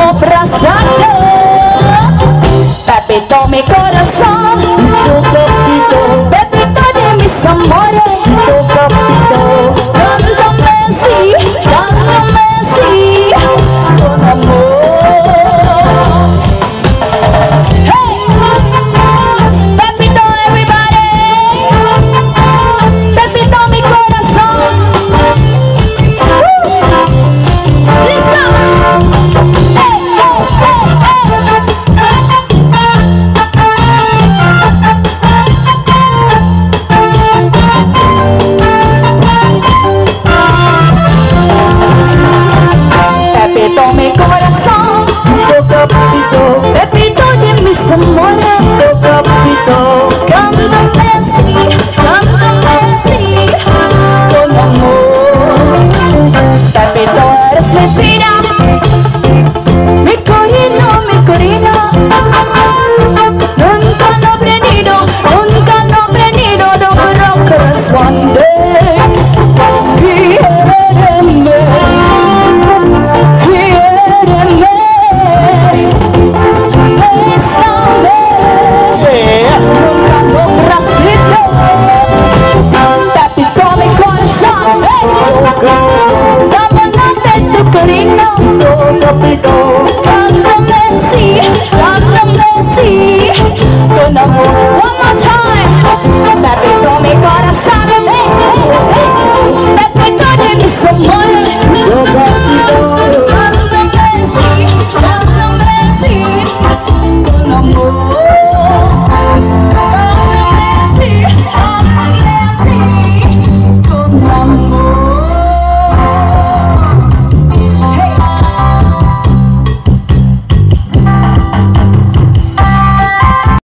abbracciato, Pepito mi corazón, tu capito, Pepito de mis amores, tu capito, cántame sí, con amor. Hey, Pepito everybody, Pepito mi corazón. Let's go. Hey, Pepito mi corazón, tu capito, Pepito de mis amores, tu capito, cántame así, con amor. Pepito eres mi vida, mi corino, nunca no aprendido de un corazón de Capito.